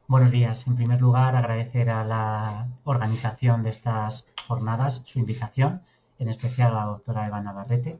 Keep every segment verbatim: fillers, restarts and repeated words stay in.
Buenos días. En primer lugar, agradecer a la organización de estas jornadas su invitación, en especial a la doctora Eva Navarrete.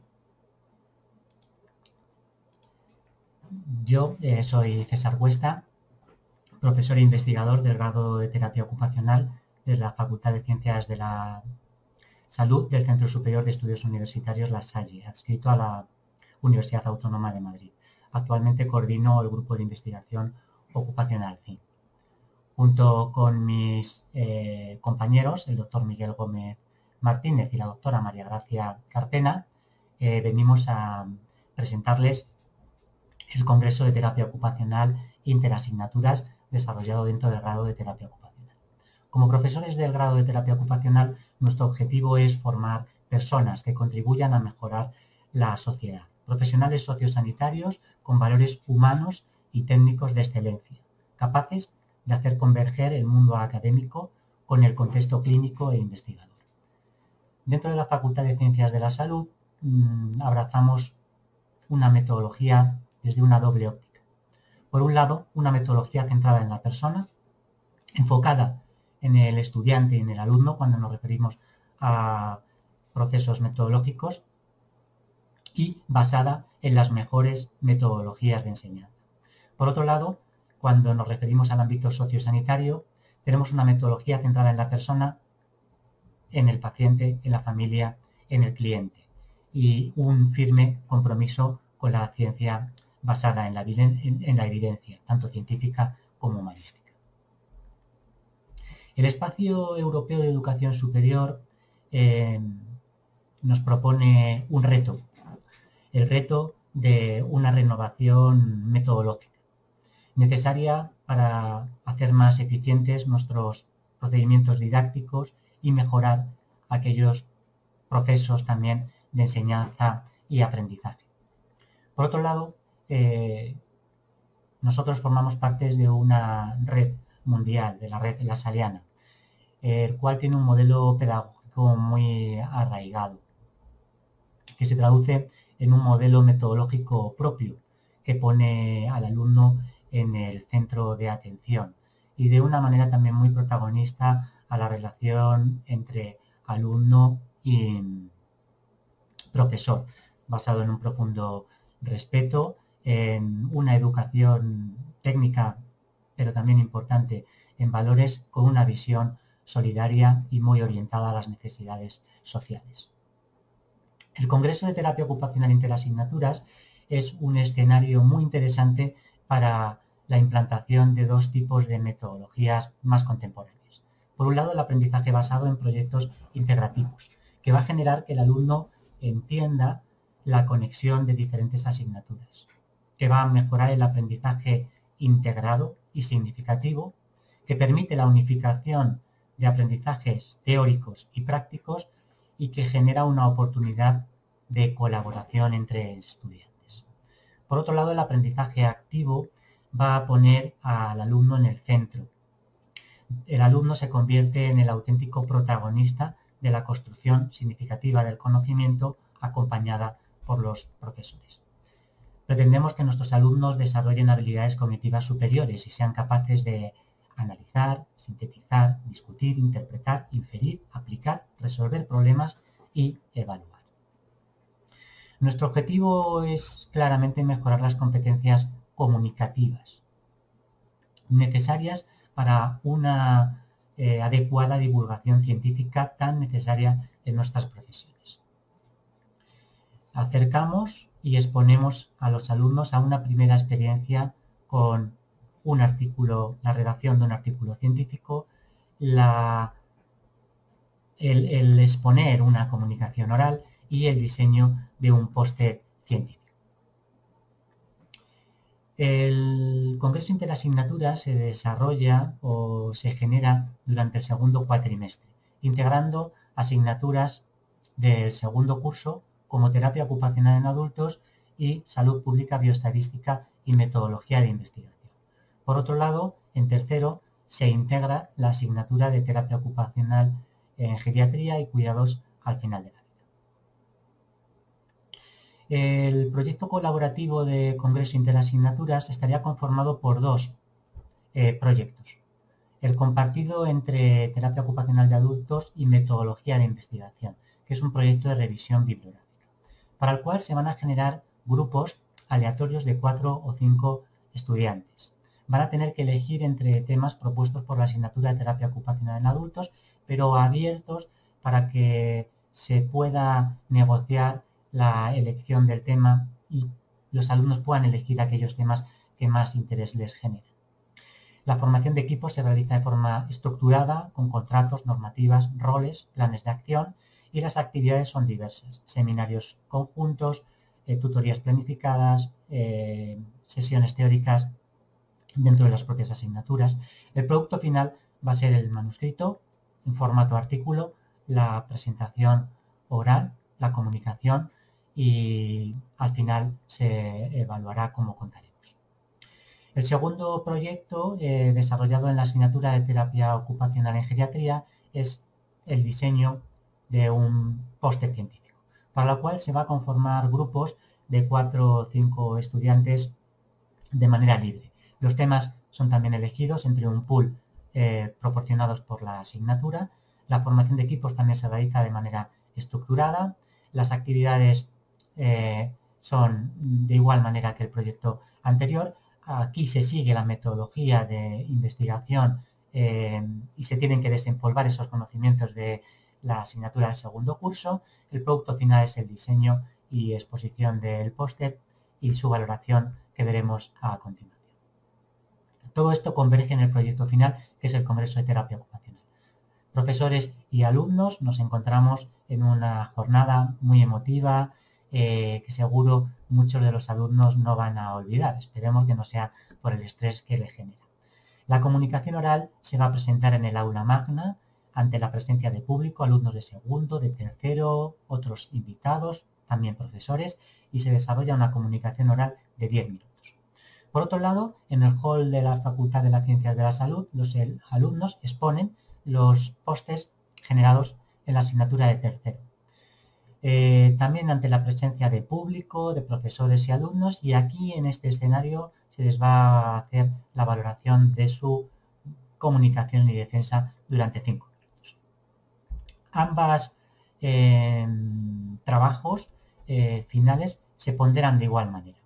Yo eh, soy César Cuesta, profesor e investigador del grado de terapia ocupacional de la Facultad de Ciencias de la Salud del Centro Superior de Estudios Universitarios La Salle, adscrito a la Universidad Autónoma de Madrid. Actualmente coordino el grupo de investigación ocupacional C I M. Junto con mis eh, compañeros, el doctor Miguel Gómez Martínez y la doctora María Gracia Carpena, eh, venimos a presentarles el Congreso de Terapia Ocupacional Interasignaturas desarrollado dentro del grado de terapia ocupacional. Como profesores del grado de terapia ocupacional, nuestro objetivo es formar personas que contribuyan a mejorar la sociedad, profesionales sociosanitarios con valores humanos y técnicos de excelencia, capaces de hacer converger el mundo académico con el contexto clínico e investigador. Dentro de la Facultad de Ciencias de la Salud mmm, abrazamos una metodología desde una doble óptica. Por un lado, una metodología centrada en la persona, enfocada en el estudiante y en el alumno cuando nos referimos a procesos metodológicos y basada en las mejores metodologías de enseñanza. Por otro lado, cuando nos referimos al ámbito sociosanitario, tenemos una metodología centrada en la persona, en el paciente, en la familia, en el cliente y un firme compromiso con la ciencia basada en la, en la evidencia, tanto científica como humanística. El Espacio Europeo de Educación Superior eh, nos propone un reto, el reto de una renovación metodológica, necesaria para hacer más eficientes nuestros procedimientos didácticos y mejorar aquellos procesos también de enseñanza y aprendizaje. Por otro lado, eh, nosotros formamos parte de una red mundial, de la red lasaliana, el cual tiene un modelo pedagógico muy arraigado, que se traduce en un modelo metodológico propio, que pone al alumno en el centro de atención y de una manera también muy protagonista a la relación entre alumno y profesor, basado en un profundo respeto, en una educación técnica, pero también importante en valores, con una visión solidaria y muy orientada a las necesidades sociales. El Congreso de Terapia Ocupacional Interasignaturas es un escenario muy interesante para la implantación de dos tipos de metodologías más contemporáneas. Por un lado, el aprendizaje basado en proyectos integrativos, que va a generar que el alumno entienda la conexión de diferentes asignaturas, que va a mejorar el aprendizaje integrado y significativo, que permite la unificación de aprendizajes teóricos y prácticos y que genera una oportunidad de colaboración entre estudiantes. Por otro lado, el aprendizaje activo va a poner al alumno en el centro. El alumno se convierte en el auténtico protagonista de la construcción significativa del conocimiento, acompañada por los profesores. Pretendemos que nuestros alumnos desarrollen habilidades cognitivas superiores y sean capaces de analizar, sintetizar, discutir, interpretar, inferir, aplicar, resolver problemas y evaluar. Nuestro objetivo es claramente mejorar las competencias comunicativas necesarias para una eh, adecuada divulgación científica tan necesaria en nuestras profesiones. Acercamos y exponemos a los alumnos a una primera experiencia con un artículo, la redacción de un artículo científico, la, el, el exponer una comunicación oral y el diseño de un póster científico. El Congreso Interasignaturas se desarrolla o se genera durante el segundo cuatrimestre, integrando asignaturas del segundo curso como terapia ocupacional en adultos y salud pública, bioestadística y metodología de investigación. Por otro lado, en tercero se integra la asignatura de terapia ocupacional en geriatría y cuidados al final de la vida. El proyecto colaborativo de Congreso Interasignaturas estaría conformado por dos eh, proyectos. El compartido entre terapia ocupacional de adultos y metodología de investigación, que es un proyecto de revisión bibliográfica, para el cual se van a generar grupos aleatorios de cuatro o cinco estudiantes. Van a tener que elegir entre temas propuestos por la asignatura de terapia ocupacional en adultos, pero abiertos para que se pueda negociar la elección del tema y los alumnos puedan elegir aquellos temas que más interés les generen. La formación de equipos se realiza de forma estructurada, con contratos, normativas, roles, planes de acción, y las actividades son diversas: seminarios conjuntos, eh, tutorías planificadas, eh, sesiones teóricas dentro de las propias asignaturas. El producto final va a ser el manuscrito en formato artículo, la presentación oral, la comunicación, y al final se evaluará como contaremos. El segundo proyecto eh, desarrollado en la asignatura de terapia ocupacional en geriatría es el diseño de un póster científico, para lo cual se va a conformar grupos de cuatro o cinco estudiantes de manera libre. Los temas son también elegidos entre un pool eh, proporcionados por la asignatura. La formación de equipos también se realiza de manera estructurada. Las actividades eh, son de igual manera que el proyecto anterior. Aquí se sigue la metodología de investigación eh, y se tienen que desempolvar esos conocimientos de la asignatura del segundo curso. El producto final es el diseño y exposición del póster y su valoración, que veremos a continuación. Todo esto converge en el proyecto final, que es el Congreso de Terapia Ocupacional. Profesores y alumnos nos encontramos en una jornada muy emotiva, eh, que seguro muchos de los alumnos no van a olvidar. Esperemos que no sea por el estrés que le genera. La comunicación oral se va a presentar en el aula magna, ante la presencia de público, alumnos de segundo, de tercero, otros invitados, también profesores, y se desarrolla una comunicación oral de diez minutos. Por otro lado, en el hall de la Facultad de las Ciencias de la Salud, los alumnos exponen los pósters generados en la asignatura de tercero. Eh, también ante la presencia de público, de profesores y alumnos, y aquí en este escenario se les va a hacer la valoración de su comunicación y defensa durante cinco minutos. Ambas eh, trabajos eh, finales se ponderan de igual manera.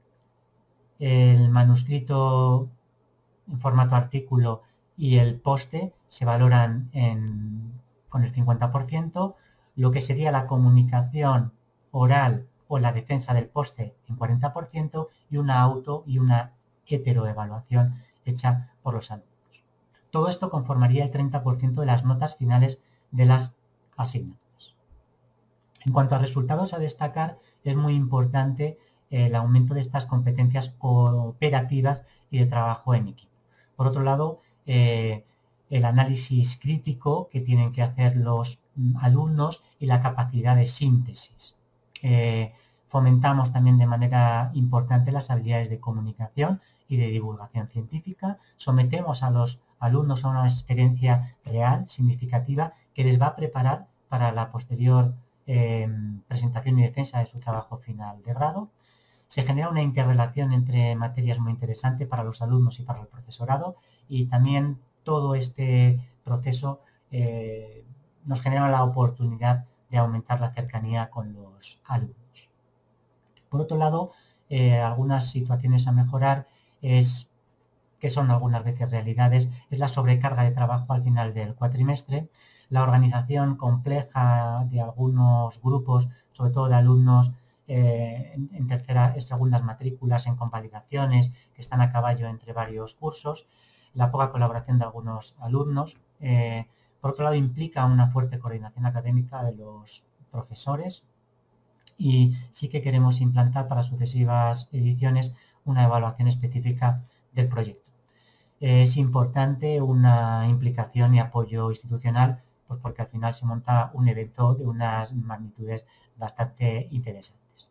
El manuscrito en formato artículo y el poste se valoran en, con el cincuenta por ciento, lo que sería la comunicación oral o la defensa del poste en cuarenta por ciento, y una auto y una heteroevaluación hecha por los alumnos. Todo esto conformaría el treinta por ciento de las notas finales de las asignaturas. En cuanto a resultados a destacar, es muy importante el aumento de estas competencias cooperativas y de trabajo en equipo. Por otro lado, eh, el análisis crítico que tienen que hacer los alumnos y la capacidad de síntesis. Eh, fomentamos también de manera importante las habilidades de comunicación y de divulgación científica. Sometemos a los alumnos a una experiencia real, significativa, que les va a preparar para la posterior eh, presentación y defensa de su trabajo final de grado. Se genera una interrelación entre materias muy interesante para los alumnos y para el profesorado, y también todo este proceso eh, nos genera la oportunidad de aumentar la cercanía con los alumnos. Por otro lado, eh, algunas situaciones a mejorar, es, que son algunas veces realidades, es la sobrecarga de trabajo al final del cuatrimestre, la organización compleja de algunos grupos, sobre todo de alumnos eh, en, en tercera y segundas matrículas, en convalidaciones, que están a caballo entre varios cursos, la poca colaboración de algunos alumnos. Eh, por otro lado, implica una fuerte coordinación académica de los profesores, y sí que queremos implantar para sucesivas ediciones una evaluación específica del proyecto. Es importante una implicación y apoyo institucional, pues porque al final se monta un evento de unas magnitudes bastante interesantes.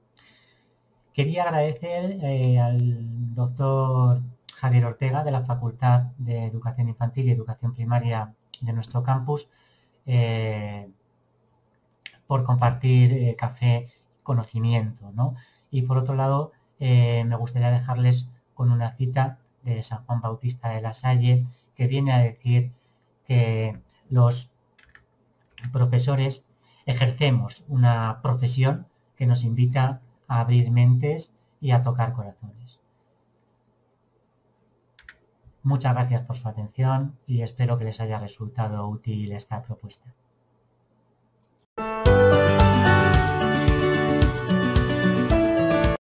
Quería agradecer eh, al doctor Javier Ortega, de la Facultad de Educación Infantil y Educación Primaria de nuestro campus, eh, por compartir eh, café y conocimiento, ¿no? Y por otro lado, eh, me gustaría dejarles con una cita de San Juan Bautista de la Salle, que viene a decir que los profesores ejercemos una profesión que nos invita a abrir mentes y a tocar corazones. Muchas gracias por su atención y espero que les haya resultado útil esta propuesta.